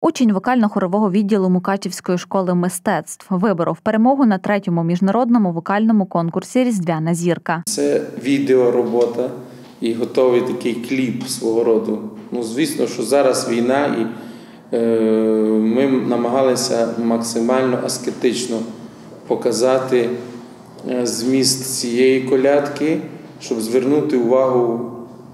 Учень вокально-хорового відділу Мукачівської школи мистецтв виборов перемогу на 3-му міжнародному вокальному конкурсі «Різдвяна зірка». Це відеоробота і готовий такий кліп свого роду. Звісно, що зараз війна, і ми намагалися максимально аскетично показати зміст цієї колядки, щоб звернути увагу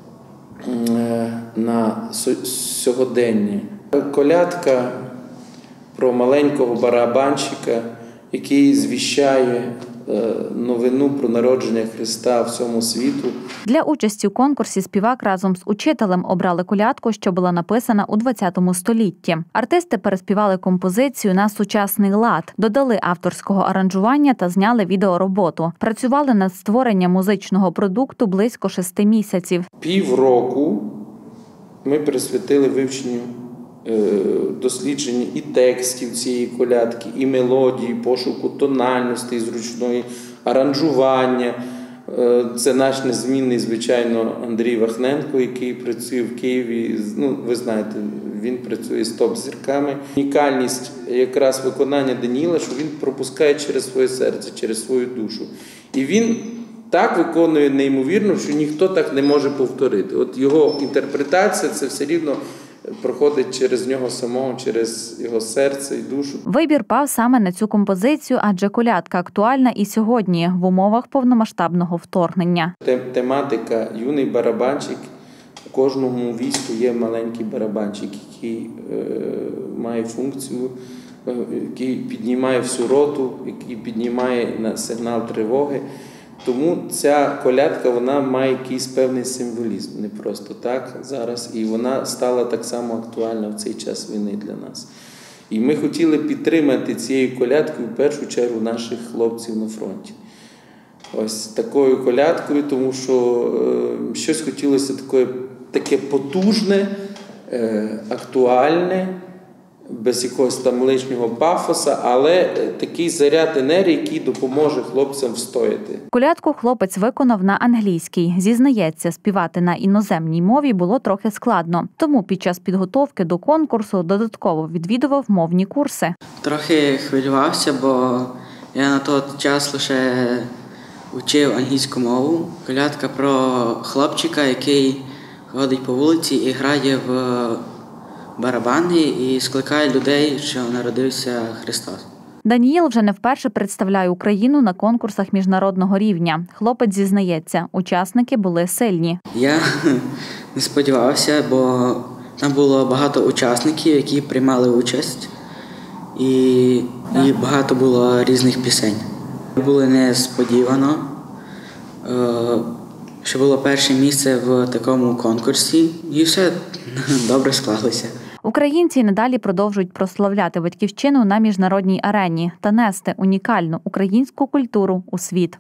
на сьогодення. Колядка про маленького барабанщика, який звіщає новину про народження Христа всьому світу. Для участі у конкурсі співак разом з учителем обрали колядку, що була написана у ХХ столітті. Артисти переспівали композицію на сучасний лад, додали авторського аранжування та зняли відеороботу. Працювали над створенням музичного продукту близько 6 місяців. Півроку ми присвятили вивченню, дослідженню і текстів цієї колядки, і мелодії, пошуку тональності, зручної аранжування. Це наш незмінний, звичайно, Андрій Вахненко, який працює в Києві. Ви знаєте, він працює з топ-зірками. Унікальність якраз виконання Даніїла, що він пропускає через своє серце, через свою душу. І він так виконує неймовірно, що ніхто так не може повторити. От його інтерпретація – це все рівно проходить через нього самого, через його серце і душу. Вибір пав саме на цю композицію, адже колядка актуальна і сьогодні, в умовах повномасштабного вторгнення. Тематика «Юний барабанщик». У кожному війську є маленький барабанщик, який має функцію, який піднімає всю роту, який піднімає на сигнал тривоги. Тому ця колядка, вона має якийсь певний символізм, не просто так зараз. І вона стала так само актуальна в цей час війни для нас. І ми хотіли підтримати цією колядкою в першу чергу наших хлопців на фронті. Ось такою колядкою, тому що щось хотілося таке потужне, актуальне, без якогось там лишнього пафоса, але такий заряд енергії, який допоможе хлопцям встояти. Колядку хлопець виконав на англійській. Зізнається, співати на іноземній мові було трохи складно. Тому під час підготовки до конкурсу додатково відвідував мовні курси. Трохи хвилювався, бо я на той час лише вчив англійську мову. Колядка про хлопчика, який ходить по вулиці і грає в барабани і скликає людей, що народився Христос. Даніїл вже не вперше представляє Україну на конкурсах міжнародного рівня. Хлопець зізнається, учасники були сильні. Я не сподівався, бо там було багато учасників, які приймали участь, і багато було різних пісень. Було несподівано, що було перше місце в такому конкурсі, і все добре склалося. Українці надалі продовжують прославляти батьківщину на міжнародній арені та нести унікальну українську культуру у світ.